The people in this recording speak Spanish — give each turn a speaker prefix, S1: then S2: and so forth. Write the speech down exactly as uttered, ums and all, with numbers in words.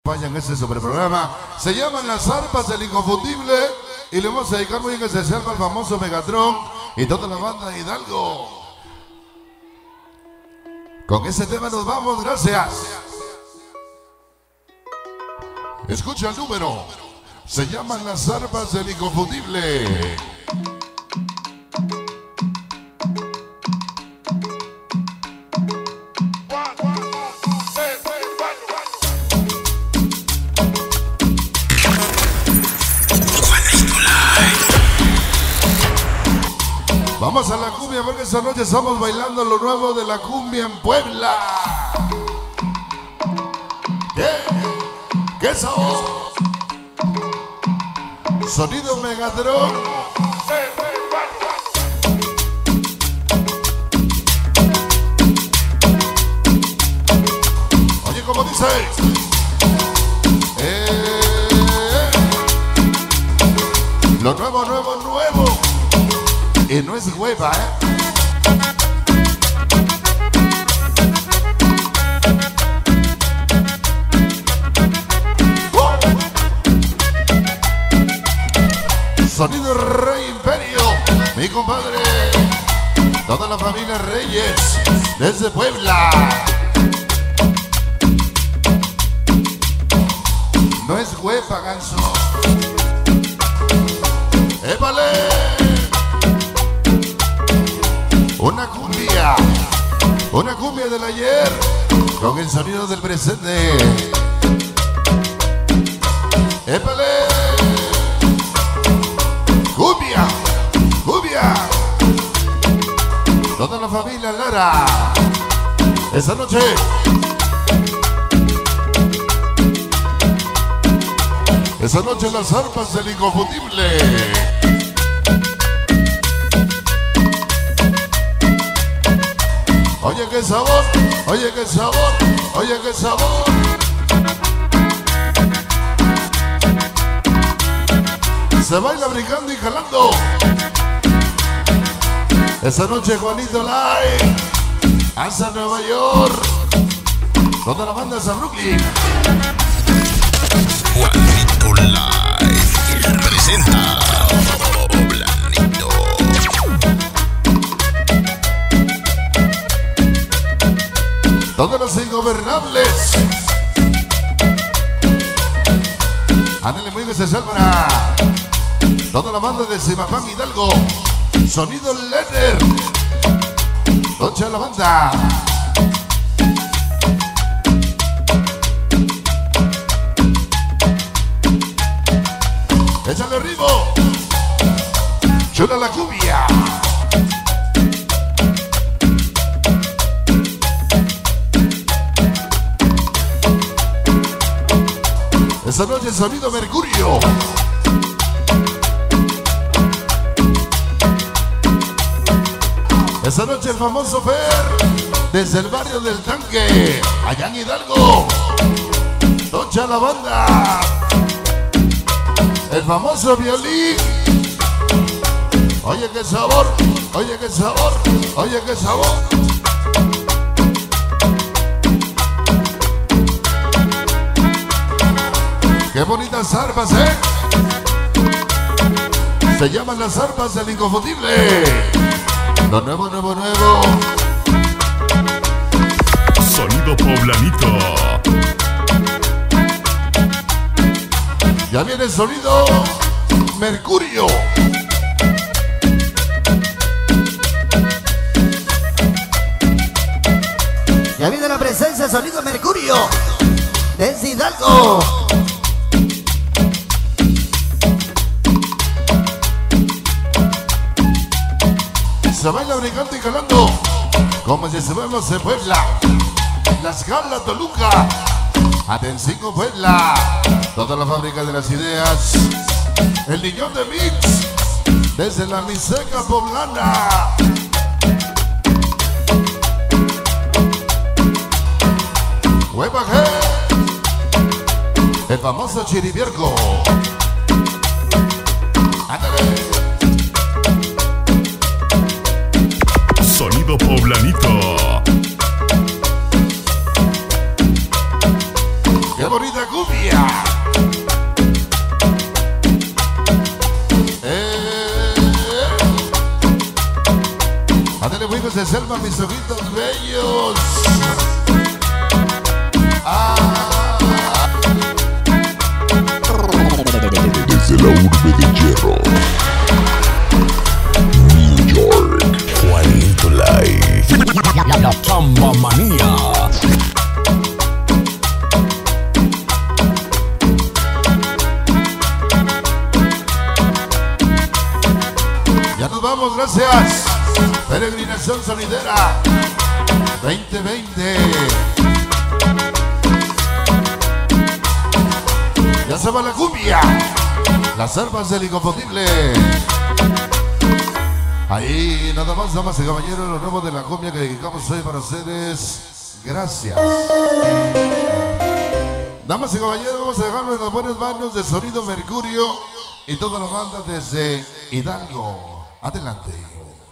S1: Vayan este sobre programa. Se llaman Las Arpas del Inconfundible. Y le vamos a dedicar muy en especial al famoso Megatron y toda la banda de Hidalgo. Con ese tema nos vamos, gracias. Escucha el número. Se llaman Las Arpas del Inconfundible. Vamos a la cumbia porque esta noche estamos bailando lo nuevo de la cumbia en Puebla. ¿Qué? ¿Qué sabor? Sonido Megatron. Oye, ¿cómo dice? Eh, lo nuevo, nuevo, nuevo. Y no es hueva, ¿eh? ¡Oh! Sonido Rey Imperio, mi compadre. Toda la familia Reyes, desde Puebla. No es hueva, ganso. ¡Épale! Una cumbia, una cumbia del ayer, con el sonido del presente. ¡Épale! ¡Cumbia! ¡Cumbia! Toda la familia Lara. Esta noche Esta noche Las Arpas del Inconfundible. Oye qué sabor, oye qué sabor, oye qué sabor. Se baila brincando y jalando. Esta noche Juanito Live, hasta Nueva York. Toda la banda hasta Brooklyn.
S2: Juanito Live presenta Poblanito.
S1: Todos los ingobernables. Ándale muy especial para toda la banda de Simapán Hidalgo. Sonido Letter. Tocha la banda. Échale ritmo. Chula la cumbia. Esta noche Sonido Mercurio. Esta noche el famoso Fer, desde el barrio del Tanque, allá en Hidalgo. Tocha la banda. El famoso violín. Oye qué sabor, oye qué sabor, oye qué sabor. Qué bonitas arpas, ¿eh? Se llaman Las Arpas del Inconfundible. Lo nuevo, nuevo, nuevo.
S2: Sonido Poblanito.
S1: Ya viene el sonido Mercurio.
S3: Ya viene la presencia de Sonido Mercurio desde Hidalgo.
S1: Se baila brincando y jalando como si estuviéramos en Puebla. Las Galas Toluca. Atención Puebla. Toda la fábrica de las ideas. El niñón de Mix. Desde la Miseca Poblana. Hueva G. El famoso Chiribierco. Ándale.
S2: Sonido Poblanito.
S1: ¡Qué bonita cumbia! cumbia. Eh. Ándale, buenos de Selma, mis ojitos bellos. Ah.
S2: Desde la urbe de hierro, New York, Juanito Live, la Chamba Manía.
S1: Ya nos vamos, gracias. Peregrinación Sonidera veinte veinte. Ya se va la cumbia. Las armas del inconfundible. Ahí nada más, damas y caballeros, lo nuevo de la cumbia que dedicamos hoy para ustedes. Gracias. Damas y caballeros, vamos a dejarlo en las buenas manos de Sonido Mercurio y toda la banda desde Hidalgo. Adelante.